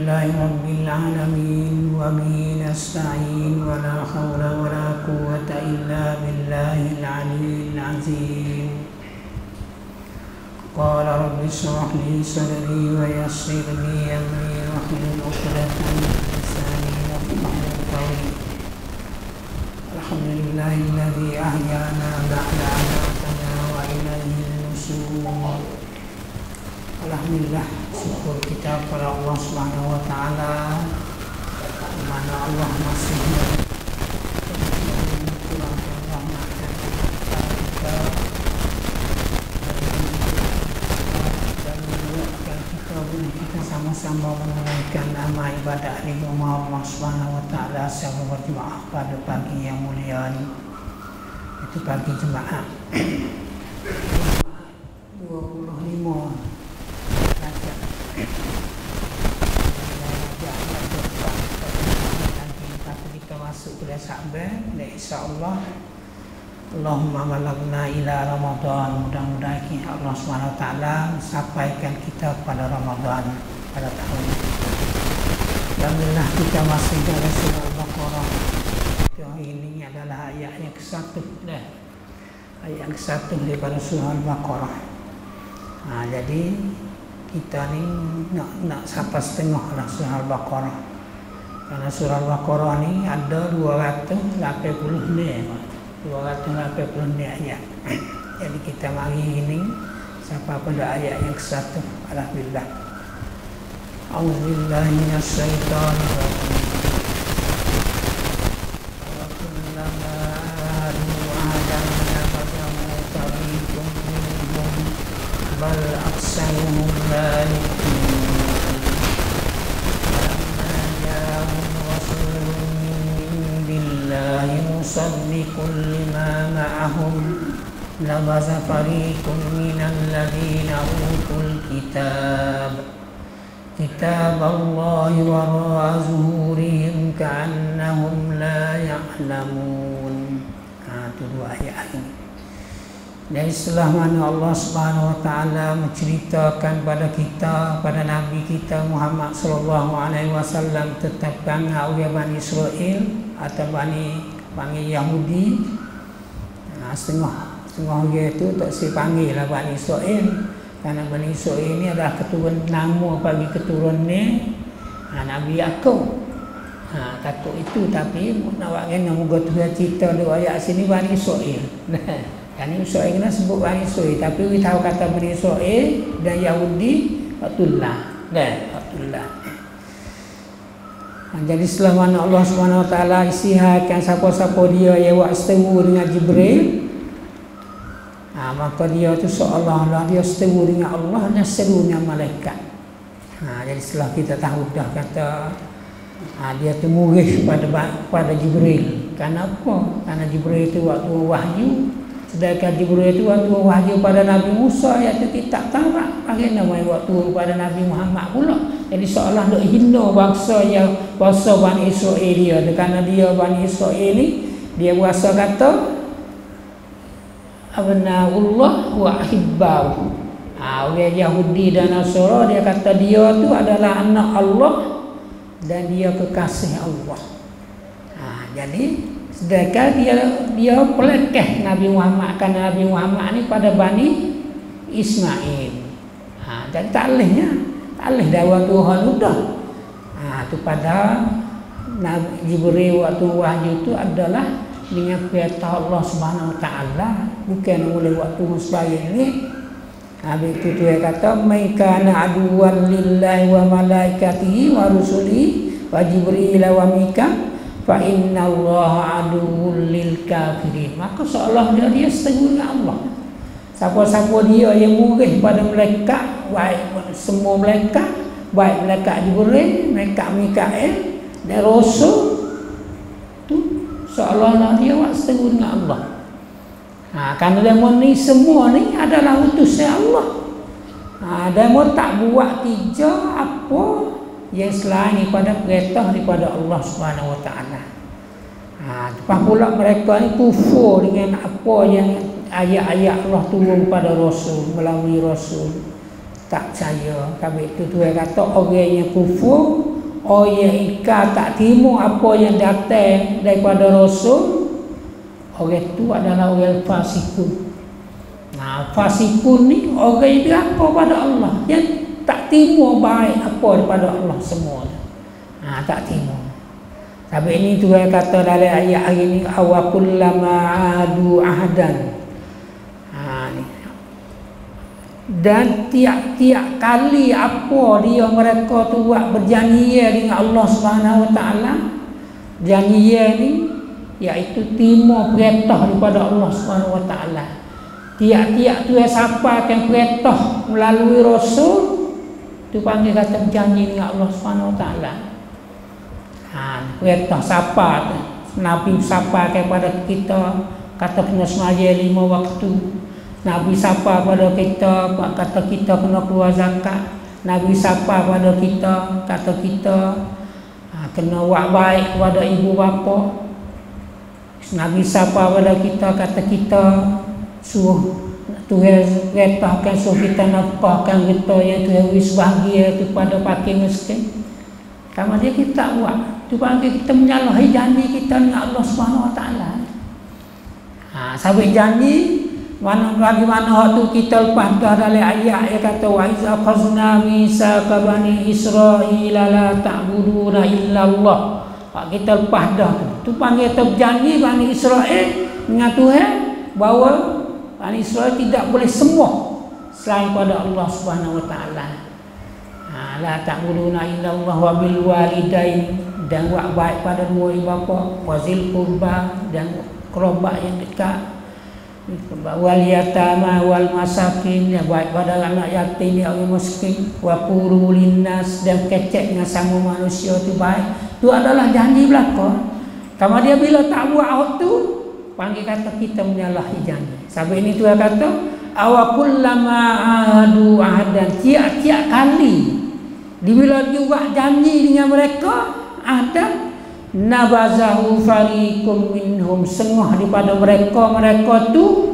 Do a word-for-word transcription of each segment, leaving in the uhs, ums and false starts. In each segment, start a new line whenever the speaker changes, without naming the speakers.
Alhamdulillahi Rabbil Alamin wa bihi nasta'in wa la hawla wa la quwwata illa billahil aliyyil azim. Qala rabbi shrah li sadri wa yassir li amri wahlul 'uqdatam min lisani yafqahu qawli. Alhamdulillahilladzi ahyana ba'da amatana wa ilayhi nusyur. Alhamdulillah, syukur kita kepada Allah Subhanahu wa taala, di mana Allah masih mencurahkan rahmat-Nya kepada kita dan menguatkan kita boleh kita sama-sama menunaikan amal ibadah di rumah Allah Subhanahu wa taala secara berjemaah pada pagi yang mulia ini. Itu pagi jemaah dua puluh lima kita masuk ke Sya'ban, dan insya-Allah Allahumma balagna ila Ramadan. Mudah-mudahan Allah Subhanahu wa taala sampaikan kita pada Ramadan pada tahun ini. Alhamdulillah kita masih dalam surah Al-Baqarah. Ini adalah ayat yang ke satu dah. Ayat ke satu daripada surah Al-Baqarah. Nah, jadi kita ni nak nak sampai setengah lah surah Al-Baqarah. Karena surah Al-Baqarah ni ada dua ratus lapan puluh ni, dua ratus lapan puluh ni ayat. Jadi kita mari ini sampai pada ayat yang ke satu. Alhamdulillah. A'udzubillahi minasyaitonir rajim. Wa kullama adu ahadan nabadahu tariqum minhum bal aksaruhum la yu'minun. Musaddiqun lima ma'ahum labaza fariqun minal ladina utul kitab kitab Allahi wara'a zuhurihim ka'annahum la ya'lamun. Nah, itu dua ayat ini. Dan setelah mana Allah Subhanahu wa taala menceritakan pada kita, pada Nabi kita Muhammad sallallahu alaihi wasallam tetapkan awal Bani Israel atau Bani panggil Yahudi. Nah, setengah setengah dia itu tak si panggil lah Bani Israel, karena Bani Israel ini adalah keturunan nama bagi keturunan ni nah, Nabi Yakub. Nah, kata itu tapi nak buat kena muka Tuhan cerita di ayat sini Bani Israel. Kan Israel kena sebut Bani Israel, tapi kita tahu kata Bani Israel dan Yahudi Abdullah. Dan Abdullah. Jadi setelah mana Allah Subhanahu wa taala isihatkan siapa-siapa dia yang buat seteru dengan Jibril, ha, maka dia tu seolah-olah dia seteru dengan Allah dan seteru dengan malaikat. Ha, jadi setelah kita tahu dah kata ha, dia tu murid pada pada Jibril. Kenapa? Karena Jibril itu waktu wahyu, sedangkan Jibril itu waktu wahyu pada Nabi Musa iaitu kitab Taurat. Bagaimana waktu pada Nabi Muhammad pula. Jadi seolah nak hina bangsa yang bangsa Bani Israel dia. Kerana dia Bani Israel ni dia berasa kata abnaullah wa ahibbau. Ah, orang Yahudi dan Nasara dia kata dia tu adalah anak Allah dan dia kekasih Allah. Ah, jadi sedangkan dia dia pelekeh Nabi Muhammad, kerana Nabi Muhammad ni pada Bani Ismail. Ha, jadi tak lehnya tak leh dakwah Tuhan sudah. Ha, tu pada Nabi Jibril waktu wahyu itu adalah dengan perintah Allah Subhanahu wa taala, bukan oleh waktu musbaya ini. Habis itu dia kata mai kana aduwan lillahi wa malaikatihi wa rusulihi wa Jibril wa Mika fa inna Allah aduwwul lil kafirin. Maka seolah dia dia setuju dengan Allah. Siapa-siapa dia yang murid pada malaikat, baik semua malaikat, baik malaikat Jibril, malaikat Mikael dan Rasul, tu seolah-olah dia buat setuju dengan Allah. Ha, kerana demo ni semua ni adalah utusan Allah. Ha, demo tak buat kerja apa yang selain daripada perintah daripada Allah Subhanahu wa taala. Ha, lepas pula mereka ni kufur dengan apa yang ayat-ayat Allah turun pada Rasul, melalui Rasul. Tak percaya. Habis itu Tuhan kata orang yang kufur oh ya ika tak timu apa yang datang daripada Rasul, orang itu adalah orang fasikun. Nah, fasikun ni orang yang diraka pada Allah, yang tak timu baik apa daripada Allah semua. Nah, tak timu. Tapi ini Tuhan kata dalam ayat hari ini, awakullama adu ahdan. Ha, ni. Dan tiap-tiap kali apa dia mereka tu buat berjanji dengan Allah Subhanahu Wa Taala, janji ni iaitu timur perintah daripada Allah Subhanahu Wa Taala. Tiap-tiap tu siapa akan perintah melalui Rasul tu panggil kata berjanji dengan Allah Subhanahu Wa Taala. Ha, perintah siapa tu? Nabi siapa kepada kita kata kena sembahyang lima waktu. Nabi siapa pada kita kata kita kena keluar zakat. Nabi siapa pada kita kata kita ha, kena buat baik kepada ibu bapa. Nabi siapa pada kita kata kita suruh Tuhan perintahkan suruh kita nafkahkan kita yang Tuhan wis bahagia tu pada fakir miskin. Kamu dia kita buat tu panggil kita menyalahi janji kita dengan Allah Subhanahu Wa Taala. Ha, sampai janji mana bagaimana waktu kita lepas dah dalam ayat yang kata wa iza akhazna mitsaqa bani Israila la ta'buduna illallah. Pak kita lepas dah tu. Tu panggil kita berjanji Bani Israel dengan Tuhan bahawa Bani Israel tidak boleh sembah selain pada Allah Subhanahu Wa Taala. Ha, la ta'buduna illallah wa bil walidain, dan buat baik pada dua ibu bapa, wazil qurba, dan kerabat yang dekat, wal yatama wal masakin, yang baik pada anak yatim yang miskin, wa qulu linnas, dan kecek dengan sama manusia tu baik. Tu adalah janji belaka. Kalau dia bila tak buat waktu, panggil kata kita menyalahi janji. Sampai ini Tuhan kata awakullama ahadu ahadan, tiap-tiap kali bila dia buat janji dengan mereka ada nabazahu fariqum minhum, sengah daripada mereka mereka tu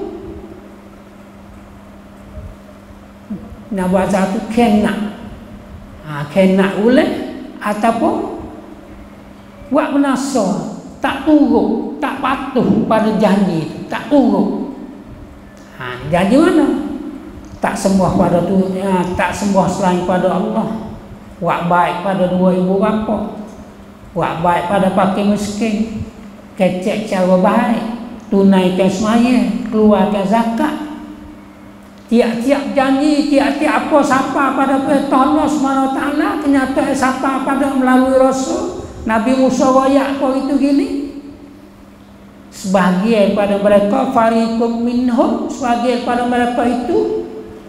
nabazah tu kena ha, kena oleh ataupun buat menasar, tak turut, tak patuh pada janji tu, tak turut. Ha, janji mana? Tak sembah pada tu, ya, tak sembah selain pada Allah, buat baik pada dua ibu bapa, buat baik pada fakir miskin, kecek cara baik, tunaikan sembahyang, keluarkan zakat. Tiap-tiap janji, tiap-tiap apa siapa pada perintah Allah Subhanahu Wa Taala, kenyataan siapa pada melalui Rasul Nabi Musa wayak apa itu gini. Sebahagian pada mereka fariqum minhum, sebahagian pada mereka itu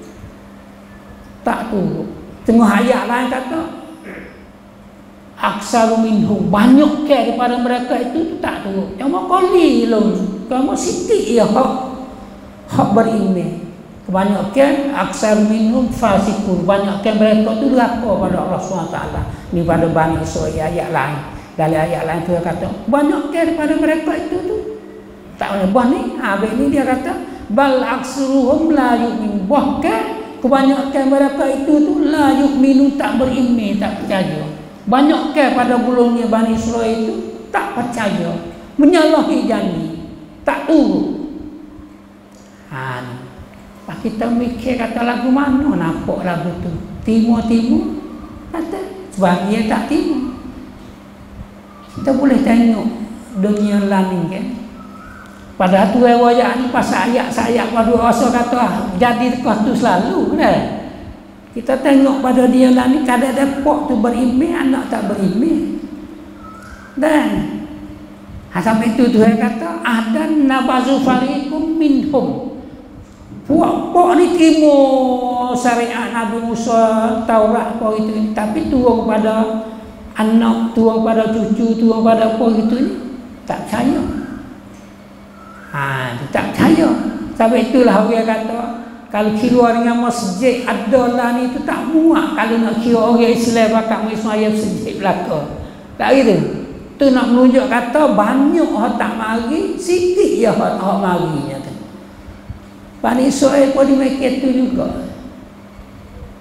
tak turut. Tengah ayat lain kata aksaru minhum, banyak ke daripada mereka itu tak turut. Cuma qalilun, kamu sikit ya hak hak beriman. Kebanyakan aksar minhum fasikun, kebanyakan mereka itu durhaka pada Allah Subhanahu Wa Taala. Ini pada Bani Israil ayat lain. Dalam ayat lain tu dia kata banyak daripada mereka itu tu tak boleh bah ni. Habis ni dia kata bal aksuruhum la yu'min, bahkan kebanyakan mereka itu tu la yu'minu, tak beriman, tak percaya. Banyak pada gulungnya Bani Israil itu tak percaya, menyalahi janji, tak turut. Ha ni. Pak kita mikir kata lagu mana nampak lagu tu timur-timur, kata sebahagian tak timur. Kita boleh tengok dunia lain kan. Pada tu ayat ni pasal ayat-ayat pada rasa kata ah, jadi dekat tu selalu kan. Kita tengok pada dia lain kadang-kadang pok tu beriman, anak tak beriman. Dan ha, sampai tu Tuhan kata adan nabazu fariqum minhum. Puak-puak ni terima syariat Nabi Musa, Taurat apa itu, tapi turun pada anak, turun pada cucu, turun pada apa gitu ni tak percaya. Ha, tak percaya. Sampai itulah orang kata kalau kira dengan masjid adalah ni tu tak muak kalau nak kira orang Islam bakal sembahyang masjid belaka. Tak gitu. Tu nak menunjuk kata banyak hak tak mari, sikit je hak hak marinya tu. Bani Israil pun dimikir tu juga.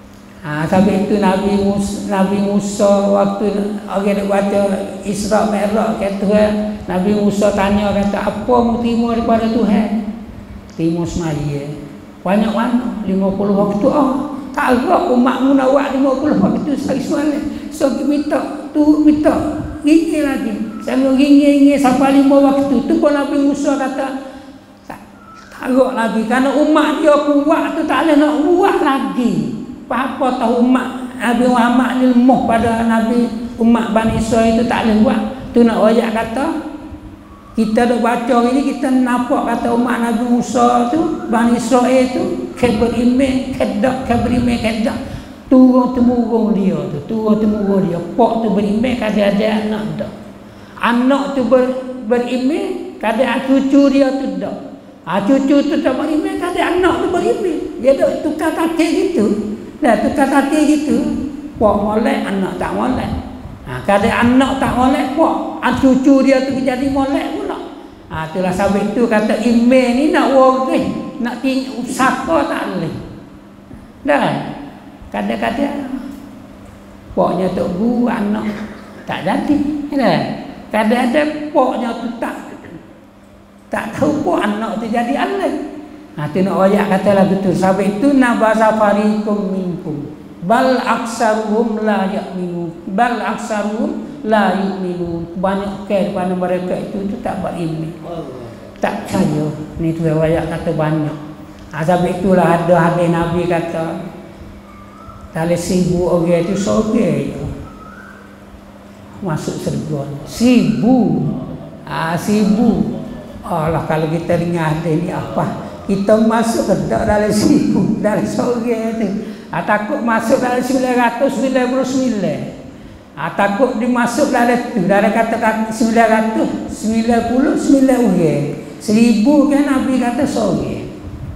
Ha, sampai itu Nabi Musa, Nabi Musa waktu orang nak baca Isra Mi'raj kata Tuhan, Nabi Musa tanya kata apa mu terima daripada Tuhan? Terima semaya. Banyak mana? lima puluh waktu. Oh, tak agak umatmu nak buat lima puluh waktu sehari semalam. So minta tu minta ringi lagi. Saya ringi-ringi sampai lima waktu. Tu pun Nabi Musa kata tak agak lagi kerana umat dia kuat tu tak boleh nak buat lagi. Apa tahu umat Nabi Muhammad ni lemah pada Nabi umat Bani Israel itu tak boleh buat. Tu nak ayat kata kita dah baca ini kita nampak kata umat Nabi Musa tu Bani Israel tu ke beriman kedak ke beriman kedak turun temurun dia tu turun temurun dia pak tu beriman kadang ada anak dak anak tu ber, beriman kadang cucu dia tu dak ha, cucu tu tak beriman kadang anak tu beriman dia dak tukar kaki gitu. Dah tukar kaki gitu, pak molek anak tak molek. Ha, kadang anak tak molek, pak cucu dia tu jadi molek pula. Ha, itulah sebab tu kata iman ni nak waris, nak tinggal usaha tak boleh. Dah. Kadang-kadang paknya tok guru anak tak jadi. Dah. Kadang-kadang paknya tu tak tak tahu pak anak tu jadi alim. Ha, tu nak ayat kata lagu tu sebab itu nabasa fariqum minkum bal aksaruhum la yu'minun bal aksaruhum la yu'minun banyak ke pada mereka itu itu tak beriman tak percaya ni tu ayat kata banyak ha, sebab itulah ada hadis Nabi kata kalau seribu orang itu seorang masuk syurga seribu ha, seribu Allah kalau kita dengar hadis ni apa kita masuk ke dalam seribu dalam seorang tu ha, takut masuk dalam sembilan ratus sembilan puluh sembilan ha, takut dimasuk dalam tu dalam kata sembilan ratus sembilan puluh sembilan orang seribu kan Nabi kata seorang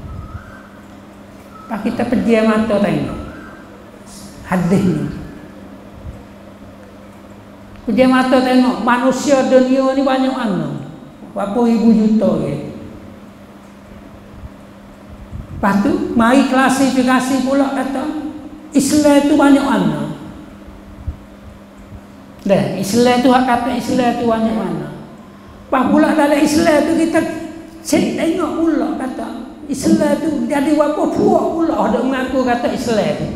pak kita pejam mata tengok hadis ni pejam mata tengok manusia dunia ni banyak mana berapa ribu juta orang. Lepas tu, mari klasifikasi pula kata Islam tu banyak mana. Dah, Islam tu hak kata Islam tu banyak mana. Lepas pula dalam Islam tu kita cek tengok pula kata Islam tu jadi berapa puak pula ada mengaku kata Islam tu.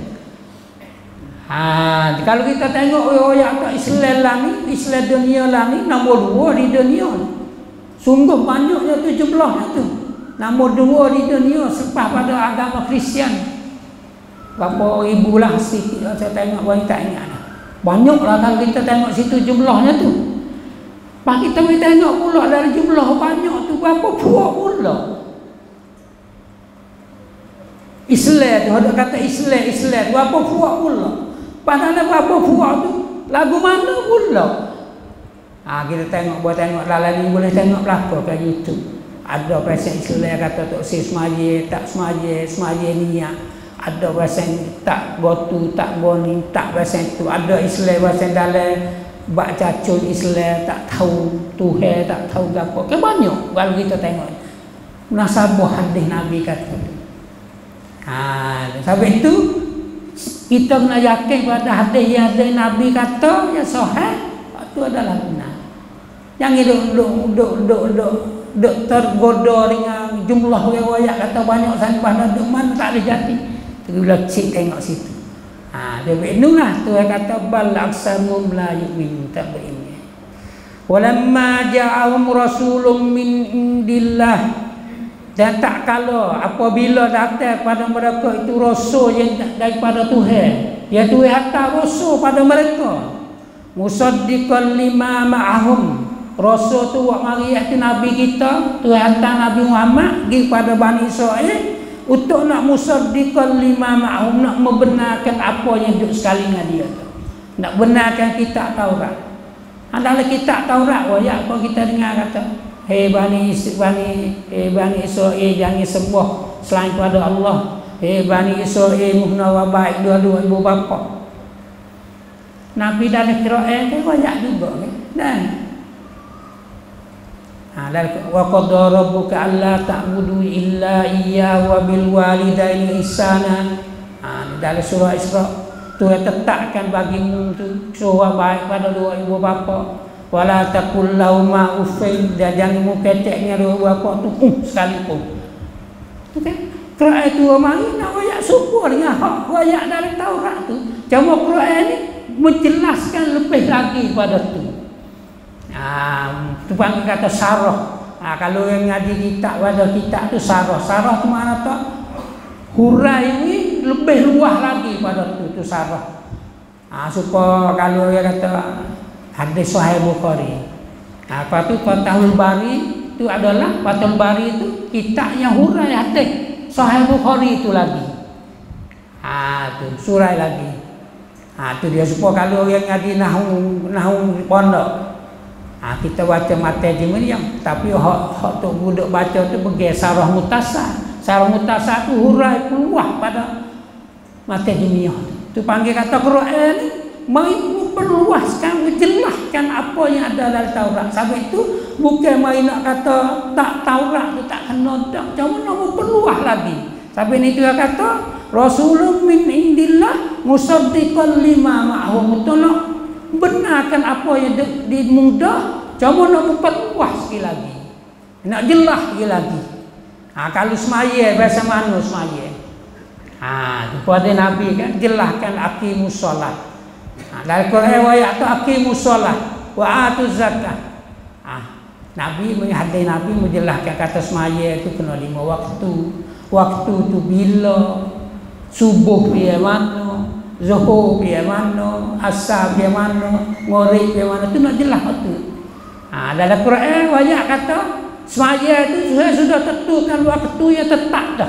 Ha, kalau kita tengok orang kata Islam lah ni, Islam dunia lah ni nombor dua di dunia ni. Sungguh banyaknya tujuh belah tu. Nombor dua di dunia selepas pada agama Kristian. Berapa ribu lah sikit lah saya tengok orang tak ingat dah. Banyak lah kalau kita tengok situ jumlahnya tu. Lepas kita boleh tengok pula dari jumlah banyak tu berapa puak pula. Islam tu ada kata Islam, Islam berapa puak pula. Padahal berapa puak tu lagu mana pula. Ha, kita tengok buat tengok dalam ni boleh tengok belakang kat YouTube. Ada pasal Islam kata tak si semaje, tak semaje, semaje niat. Ada pasal tak gotu, tak boni, tak pasal itu. Ada Islam pasal dalam bak cacul Islam tak tahu Tuhan, tak tahu apa. Ke banyak kalau kita tengok. Munasabah hadis Nabi kata. Ha, sebab itu kita kena yakin pada hadis yang hadis Nabi kata yang sahih itu adalah benar. Jangan duk duk duk duk duk duk tergoda dengan jumlah riwayat kata banyak sampai duk mana tak ada jati. Terus cik tengok situ. Ha, dia itulah Tuhan kata bal aksarum la yu'min tak beriman. Walamma ja'ahum rasulun min indillah dan tak kala apabila datang pada mereka itu rasul yang daripada Tuhan. Ya Tuhan hantar rasul pada mereka. Musaddiqan lima ma'ahum. Rasul tu wak mari itu Nabi kita, Tuhan hantar Nabi Muhammad pergi pada Bani Israel untuk nak musaddiqan lima ma'ahum, nak membenarkan apa yang duduk sekali dengan dia tu. Nak benarkan kitab Taurat. Adalah kitab Taurat wayak apa kita dengar kata, hei Bani Bani hei Bani Israel jangan sembah selain pada Allah. Hei Bani Israel muhna wa baik dua-dua ibu bapa. Nabi dalam Quran kan banyak juga kan. Dan ha wa qad rabbuka alla ta'budu illa iyyahu wa bil walidaini ihsana. Ha dalam surah Isra Tuhan tetapkan bagimu tu suruh baik pada dua ibu bapa. Wala taqul lahuma uffin, dan jangan mu keteknya dua ibu bapa tu uh, sekalipun. Tu kan Quran tu mari nak ayat syukur dengan hak ayat dari Taurat tu. Cuma Quran ni menjelaskan lebih lagi pada tu. Ah, tu panggil kata sarah. Ah, kalau yang ngaji kitab pada kitab tu sarah. Sarah tu mana tak? Hurai ni lebih luas lagi pada tu tu sarah. Ah, supaya kalau dia kata hadis Sahih Bukhari. Ah, apa tu Fathul Bari itu adalah Fathul Bari itu kitab yang hurai hadis Sahih Bukhari itu lagi. Ah, tu surai lagi. Ah, tu dia supaya kalau yang ngaji nahwu nahwu pondok. Ah, kita baca mata Jimriam, tapi hak hak tu budak baca tu bagi sarah mutasar. Sarah mutasar tu hurai keluar pada mata Jimriam. Tu panggil kata Quran ni mai memperluaskan, menjelaskan apa yang ada dalam Taurat. Sampai itu bukan mai nak kata tak Taurat tu tak kena tak, cuma nak memperluas lagi. Sampai ni dia kata Rasulun min indillah musaddiqan lima ma'hum, tolong benarkan apa yang dimudah, cuma nak memperluas sekali lagi, nak jelas sekali lagi. Ha, kalau semaya bahasa mana semaya? Ha, kepada Nabi kan jelaskan aqimus solat. Ha, dari Quran ayat tu aqimus solat wa atuz zakat. Ha, Nabi menghadai Nabi menjelaskan kata semaya itu kena lima waktu. Waktu tu bila? Subuh dia mana, zuhur dia mana, asar dia mana, maghrib dia mana, tu nak jelas tu. Ha, dalam Quran ayat kata semaya itu saya sudah tentukan waktu yang tetap dah.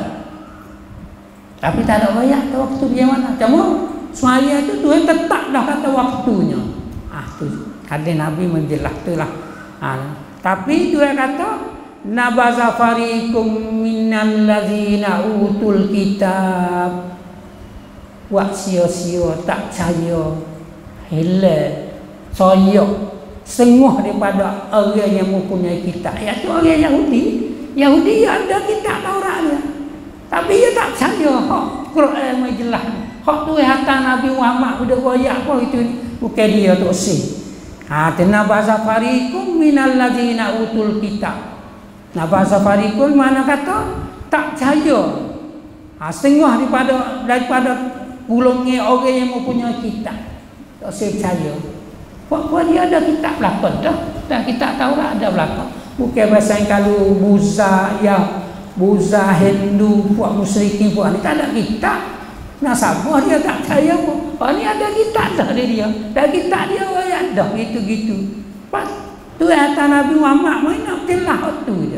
Tapi tak ada ayat tu waktu dia mana. Cuma semaya itu Tuhan tetap dah kata waktunya. Ah tu ada Nabi menjelaskan itulah. Ha, tapi Tuhan kata nabaza fariqum minal ladzina utul kitab wa sio-sio tak percaya hilal soyok sengguh daripada orang yang mempunyai kitab, iaitu orang Yahudi. Yahudi ada kitab Taurat dia, tapi dia tak percaya hak Quran mai jelas. Hak tu hantar Nabi Muhammad sudah royak apa itu bukan dia tu si. Ha, tenabasa fariqum minal ladzina utul kitab. Nabasa fariqum mana kata tak percaya. Ha, setengah daripada daripada golongan orang yang mempunyai kitab. Tak percaya. Puak-puak dia ada kitab belakang dah. Dan kitab Taurat ada belakang. Bukan bahasa kalau buza yang buza Hindu, puak musyrikin puak ni tak ada kitab. Nasabah dia tak percaya pun. Oh ni ada kitab dah dia. Dan kitab dia ayat dah gitu-gitu. Pas tu kata Nabi Muhammad mai nak jelas tu dia.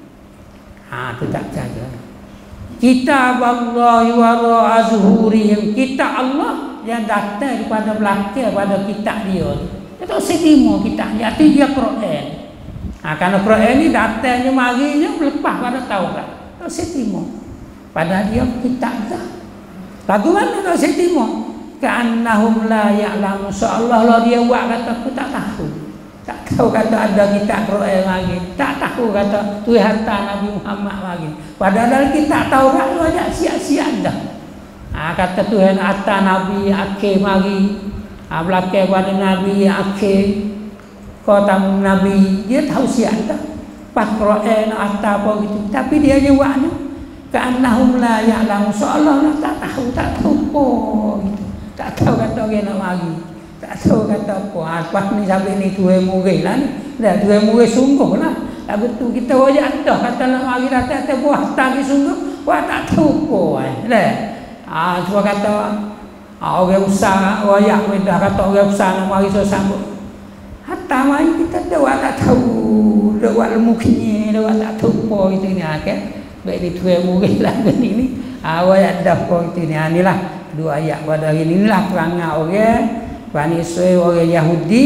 Ha tu tak percaya. Kitab Allah wa ra'azhurihim, kitab Allah yang datang daripada belakang pada kitab dia. Dia tak setimur kitab dia, itu dia Quran. Ha, kerana Quran ni datangnya marinya lepas pada Taurat. Tak setimur. Padahal dia kitab dah. Lagu mana tak setimur? Ka'annahum la ya'lamu. Seolah Allah dia buat kata aku tak tahu. Tak tahu kata ada kitab Quran lagi. Tak tahu kata Tuhan hantar Nabi Muhammad lagi. Padahal dalam kitab Taurat tu ada siap-siap dah. Ha, kata Tuhan hantar Nabi akhir mari. Ha, belakang pada Nabi akhir. Kata Nabi dia tahu siap dah. Pas Quran hantar apa gitu. Tapi dia je buatnya ka'annahum la ya'lamu. Seolah-olah tak tahu, tak tahu oh gitu. Tak tahu kata orang nak mari. Tak tahu kata apa. Lepas ni sampai ni Tuhan murid lah ni. Dah Tuhan murid sungguh lah. Lagu tu kita wajak dah kata nak mari datang atas buah tadi sungguh. Wah tak tahu apa eh. Dah. Ah cuma kata ah, orang besar wajak dah kata orang besar nak mari so sambut. Hatta mari kita dah tak tahu. Dah buat lemu kenyir, dah tak tahu apa itu ni kan. Baik ni Tuhan murid lah ni ni. Ah wajak dah apa itu ni. Inilah dua ayat pada hari ni lah perangai orang Bani Israil, orang Yahudi.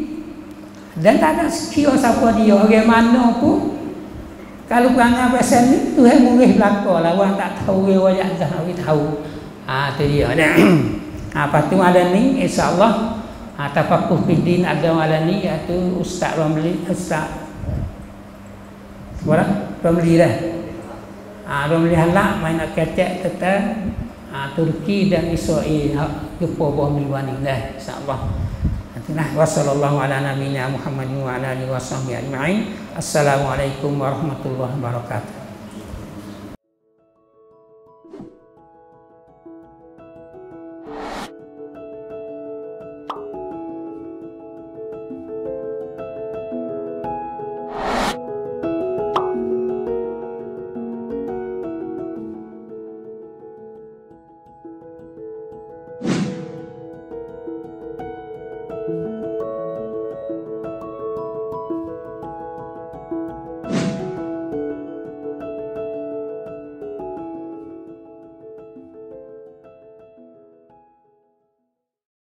Dan tak ada sekira siapa dia, orang mana pun. Kalau perangai pasal ni Tuhan murid belakang lah. Orang tak tahu orang wajak dah, orang tahu. Ah tu dia. Ah lepas tu ada ni insya-Allah ah tafakuh fiddin ada ada ni iaitu Ustaz Ramli, Ustaz Berapa? Ramli dah. Ah Ramli halak main nak kecek tentang ha, Turki dan Israel jumpa bom liwanillah insyaallah. Nah, wassallallahu ala nabiyina Muhammadin wa ala alihi washabihi ajma'in. Assalamualaikum warahmatullahi wabarakatuh.